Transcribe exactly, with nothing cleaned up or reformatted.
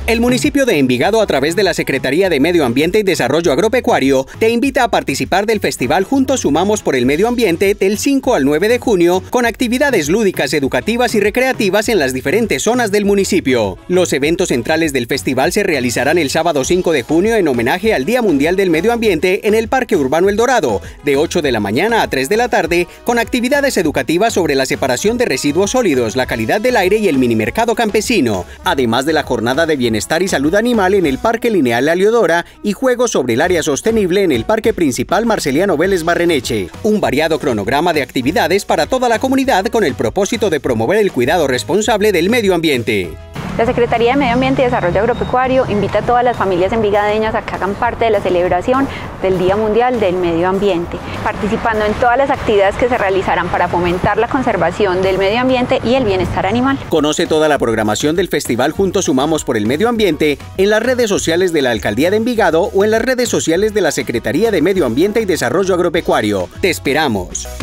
El municipio de Envigado, a través de la Secretaría de Medio Ambiente y Desarrollo Agropecuario, te invita a participar del Festival Juntos Sumamos por el Medio Ambiente del cinco al nueve de junio, con actividades lúdicas, educativas y recreativas en las diferentes zonas del municipio. Los eventos centrales del festival se realizarán el sábado cinco de junio en homenaje al Día Mundial del Medio Ambiente en el Parque Urbano El Dorado, de ocho de la mañana a tres de la tarde, con actividades educativas sobre la separación de residuos sólidos, la calidad del aire y el minimercado campesino, además de la jornada de bienestar y salud animal en el Parque Lineal La Leodora y juegos sobre el área sostenible en el Parque Principal Marceliano Vélez Barreneche. Un variado cronograma de actividades para toda la comunidad con el propósito de promover el cuidado responsable del medio ambiente. La Secretaría de Medio Ambiente y Desarrollo Agropecuario invita a todas las familias envigadeñas a que hagan parte de la celebración del Día Mundial del Medio Ambiente, participando en todas las actividades que se realizarán para fomentar la conservación del medio ambiente y el bienestar animal. Conoce toda la programación del Festival Juntos Sumamos por el Medio Ambiente en las redes sociales de la Alcaldía de Envigado o en las redes sociales de la Secretaría de Medio Ambiente y Desarrollo Agropecuario. ¡Te esperamos!